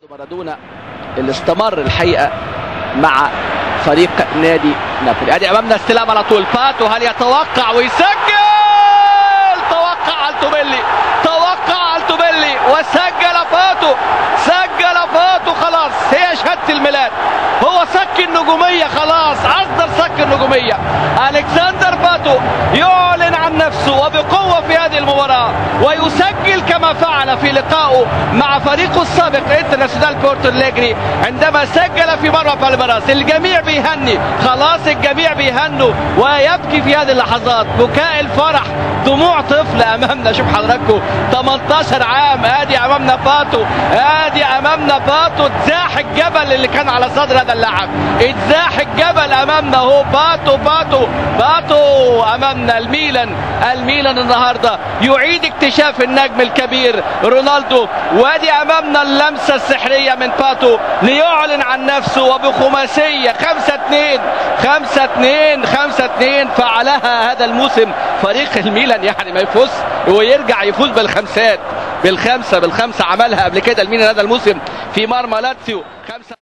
مارادونا اللي استمر الحقيقه مع فريق نادي نابولي. ادي امامنا استلام على طول باتو، هل يتوقع ويسجل؟ توقع التوبيلي وسجل باتو، سجل باتو. خلاص هي شهاده الميلاد، هو سك النجوميه، خلاص اصدر سك النجوميه. الكسندر باتو يعلن عن نفسه وبقوه في هذه المباراه ويسجل كما فعل في لقائه مع فريقه السابق انترناسيونال بورتو أليجري عندما سجل في مرمى بالميراس. الجميع بيهني، خلاص الجميع بيهنوا ويبكي في هذه اللحظات بكاء الفرح، دموع طفل امامنا. شوف حضراتكم 18 عام، ادي امامنا باتو، ادي امامنا باتو. اتزاح الجبل اللي كان على صدر هذا اللاعب، اتزاح الجبل امامنا اهو. باتو امامنا. الميلان النهارده يعيد اكتشاف النجم الكبير رونالدو، وادي امامنا اللمسه السحريه من باتو ليعلن عن نفسه وبخماسيه 5-2 فعلها هذا الموسم فريق الميلان. يعني ما يفوز ويرجع يفوز بالخمسه عملها قبل كده الميلان هذا الموسم في مرمى لاتسيو.